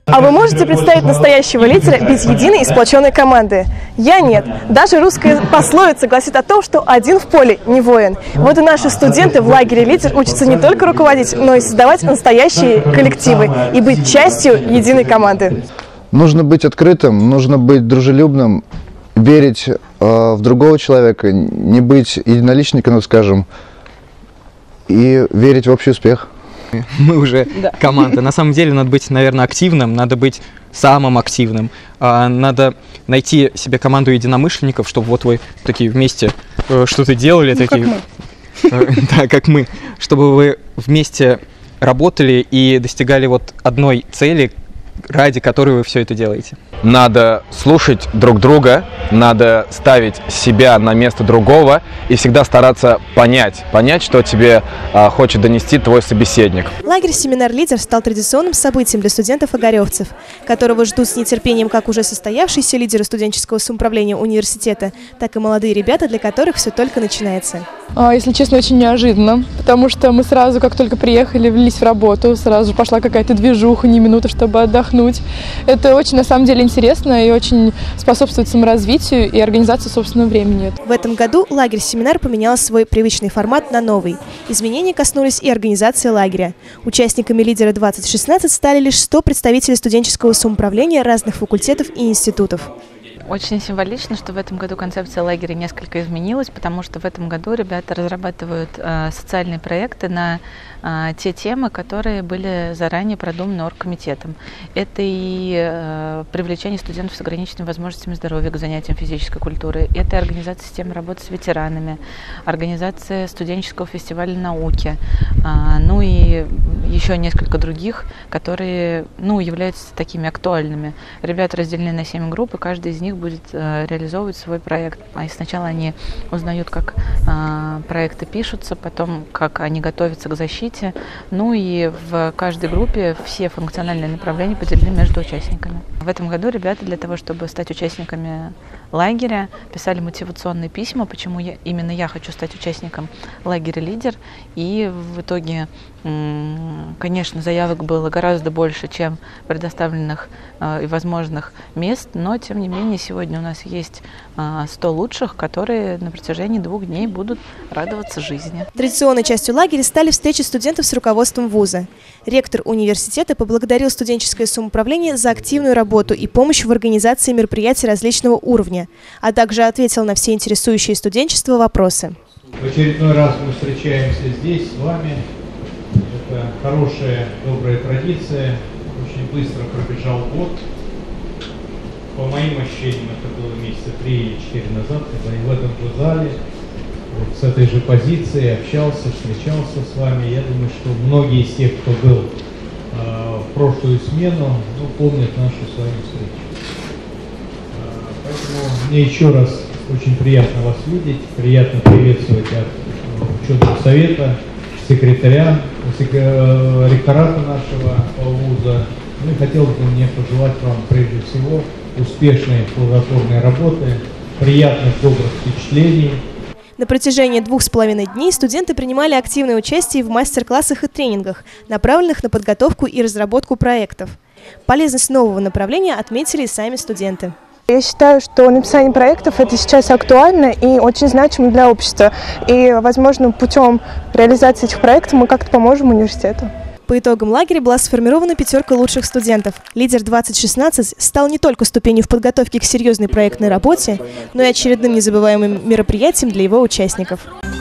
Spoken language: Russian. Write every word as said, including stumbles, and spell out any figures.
А вы можете представить настоящего лидера без единой и сплоченной команды? Я нет. Даже русская пословица гласит о том, что один в поле не воин. Вот и наши студенты в лагере «Лидер» учатся не только руководить, но и создавать настоящие коллективы и быть частью единой команды. Нужно быть открытым, нужно быть дружелюбным, верить э, в другого человека, не быть единоличником, скажем, и верить в общий успех. Мы уже да. команда. На самом деле надо быть, наверное, активным, надо быть самым активным. Надо найти себе команду единомышленников, чтобы вот вы такие вместе что-то делали. Ну, такие, как мы. Да, как мы. Чтобы вы вместе работали и достигали вот одной цели, ради которой вы все это делаете. Надо слушать друг друга, надо ставить себя на место другого и всегда стараться понять, понять, что тебе а, хочет донести твой собеседник. Лагерь-семинар «Лидер» стал традиционным событием для студентов-огаревцев, которого ждут с нетерпением как уже состоявшиеся лидеры студенческого самоуправления университета, так и молодые ребята, для которых все только начинается. Если честно, очень неожиданно, потому что мы сразу, как только приехали, влились в работу, сразу пошла какая-то движуха, не минута, чтобы отдохнуть. Это очень, на самом деле, интересно и очень способствует саморазвитию и организации собственного времени. В этом году лагерь-семинар поменял свой привычный формат на новый. Изменения коснулись и организации лагеря. Участниками «Лидера двадцать шестнадцать» стали лишь сто представителей студенческого самоуправления разных факультетов и институтов. Очень символично, что в этом году концепция лагеря несколько изменилась, потому что в этом году ребята разрабатывают э, социальные проекты на э, те темы, которые были заранее продуманы оргкомитетом. Это и э, привлечение студентов с ограниченными возможностями здоровья к занятиям физической культуры, это и организация системы работы с ветеранами, организация студенческого фестиваля науки, э, ну и еще несколько других, которые ну, являются такими актуальными. Ребята разделены на семь групп, и каждый из них будет э, реализовывать свой проект. И сначала они узнают, как э, проекты пишутся, потом как они готовятся к защите. Ну и в каждой группе все функциональные направления поделены между участниками. В этом году ребята для того, чтобы стать участниками лагеря, писали мотивационные письма, почему я, именно я хочу стать участником лагеря «Лидер». И в итоге, конечно, заявок было гораздо больше, чем предоставленных э, и возможных мест, но тем не менее сегодня у нас есть э, сто лучших, которые на протяжении двух дней будут радоваться жизни. Традиционной частью лагеря стали встречи студентов с руководством вуза. Ректор университета поблагодарил студенческое самоуправление за активную работу и помощь в организации мероприятий различного уровня, а также ответил на все интересующие студенчество вопросы. В очередной раз мы встречаемся здесь с вами. Это хорошая, добрая традиция. Очень быстро пробежал год. По моим ощущениям, это было месяца три или четыре назад, когда я в этом же зале, вот с этой же позиции общался, встречался с вами. Я думаю, что многие из тех, кто был э, в прошлую смену, ну, помнят нашу с вами встречу. Э, поэтому мне еще раз очень приятно вас видеть, приятно приветствовать от учетного совета, секретаря, ректората нашего вуза. Ну и хотел бы мне пожелать вам прежде всего успешной, плодотворной работы, приятных, добрых впечатлений. На протяжении двух с половиной дней студенты принимали активное участие в мастер-классах и тренингах, направленных на подготовку и разработку проектов. Полезность нового направления отметили и сами студенты. Я считаю, что написание проектов – это сейчас актуально и очень значимо для общества. И, возможно, путем реализации этих проектов мы как-то поможем университету. По итогам лагеря была сформирована пятерка лучших студентов. «Лидер двадцать шестнадцать» стал не только ступенью в подготовке к серьезной проектной работе, но и очередным незабываемым мероприятием для его участников.